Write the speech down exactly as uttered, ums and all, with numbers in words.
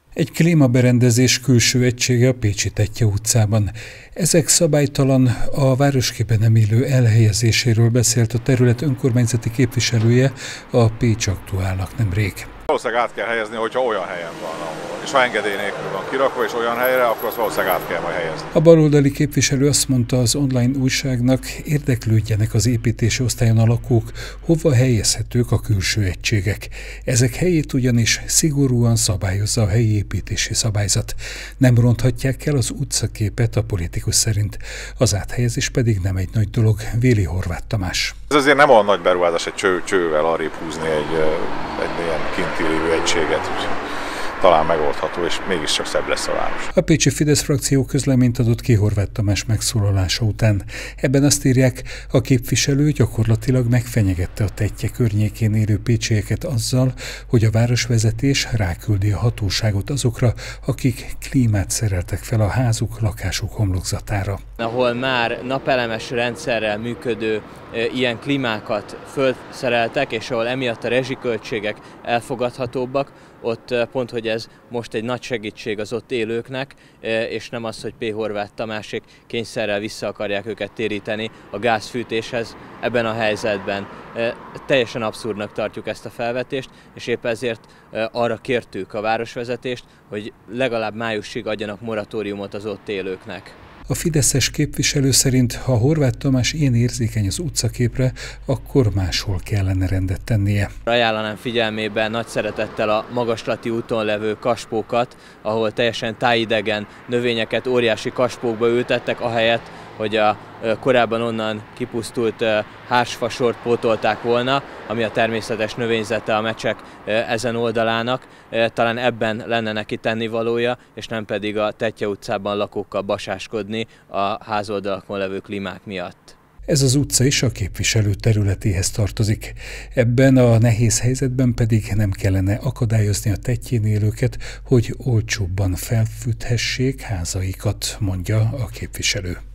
Egy klímaberendezés külső egysége a Pécsi Tettye utcában. Ezek szabálytalan, a városkében nem illő elhelyezéséről beszélt a terület önkormányzati képviselője a Pécs Aktuálnak nemrég. Valószínűleg át kell helyezni, hogyha olyan helyen van, ahol. És ha engedély nélkül van kirakva, és olyan helyre, akkor azt valószínűleg át kell majd helyezni. A baloldali képviselő azt mondta az online újságnak, érdeklődjenek az építési osztályon a lakók, hova helyezhetők a külső egységek. Ezek helyét ugyanis szigorúan szabályozza a helyi építési szabályzat. Nem ronthatják el az utcaképet a politikus szerint. Az áthelyezés pedig nem egy nagy dolog, véli Horváth Tamás. Ez azért nem olyan nagy beruházás egy cső, csővel arrébb húzni egy, egy ilyen kinti lévő egységet. Talán megoldható, és mégiscsak szebb lesz a város. A pécsi Fidesz frakció közleményt adott ki Horváth Tamás megszólalása után. Ebben azt írják, a képviselő gyakorlatilag megfenyegette a Tettye környékén élő pécsieket azzal, hogy a városvezetés ráküldi a hatóságot azokra, akik klímát szereltek fel a házuk, lakásuk homlokzatára. Ahol már napelemes rendszerrel működő e, ilyen klímákat fölszereltek, és ahol emiatt a rezsiköltségek elfogadhatóbbak, ott pont, hogy ez most egy nagy segítség az ott élőknek, és nem az, hogy P. Horváth Tamásék kényszerrel vissza akarják őket téríteni a gázfűtéshez ebben a helyzetben. Teljesen abszurdnak tartjuk ezt a felvetést, és épp ezért arra kértük a városvezetést, hogy legalább májusig adjanak moratóriumot az ott élőknek. A fideszes képviselő szerint, ha Horváth Tamás ilyen érzékeny az utcaképre, akkor máshol kellene rendet tennie. Ajánlanám figyelmében nagy szeretettel a Magaslati úton levő kaspókat, ahol teljesen tájidegen növényeket óriási kaspókba ültettek, ahelyett, hogy a korábban onnan kipusztult hársfasort pótolták volna, ami a természetes növényzete a mecsek ezen oldalának. Talán ebben lenne neki tennivalója, és nem pedig a Tettye utcában lakókkal basáskodni a házoldalakon levő klímák miatt. Ez az utca is a képviselő területéhez tartozik. Ebben a nehéz helyzetben pedig nem kellene akadályozni a Tettyén élőket, hogy olcsóbban felfűthessék házaikat, mondja a képviselő.